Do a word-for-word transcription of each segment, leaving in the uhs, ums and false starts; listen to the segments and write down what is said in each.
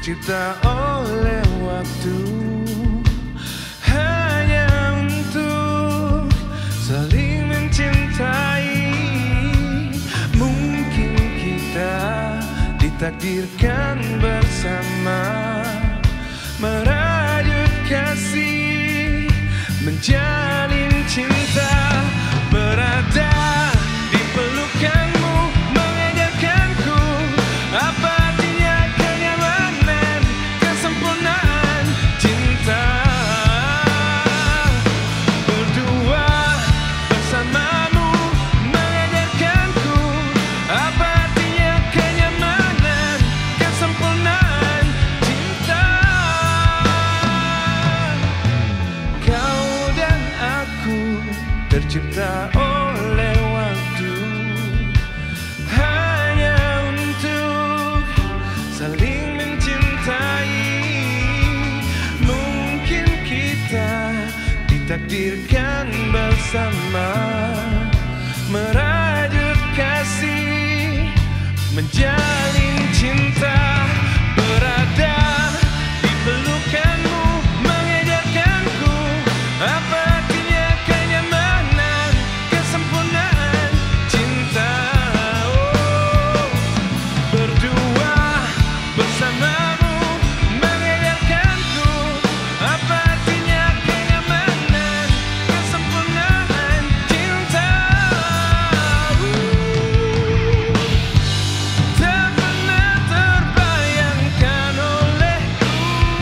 tercipta oleh waktu, hanya untuk saling mencintai. Mungkin kita ditakdirkan bersama, merajut kasih, menjalin cinta, berada di pelukanmu, mengajarkanku apa artinya kenyamanan, kesempurnaan cinta. Berdua bersamamu, mengajarkanku apa artinya kenyamanan, kesempurnaan cinta. Kau dan aku tercipta oleh waktu, hanya untuk saling mencintai. Mungkin kita ditakdirkan bersama, merajut kasih, menjalin cinta, berada di pelukanmu, mengajarkanku apa artinya kenyamanan, kesempurnaan cinta. Oh, berdua bersamamu, mengajarkanku apa artinya kenyamanan, kesempurnaan cinta. Uh, tak pernah terbayangkan olehku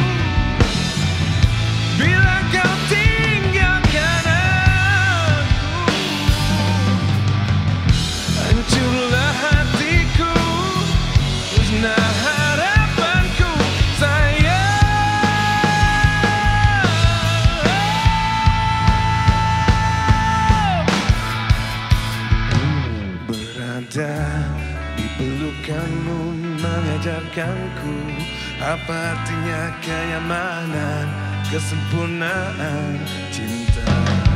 bila kau tinggalkan aku. Hancurlah hatiku, musnah harapanku, sayang. Berada di pelukanmu, mengajarkanku apa artinya kenyamanan, kesempurnaan cinta.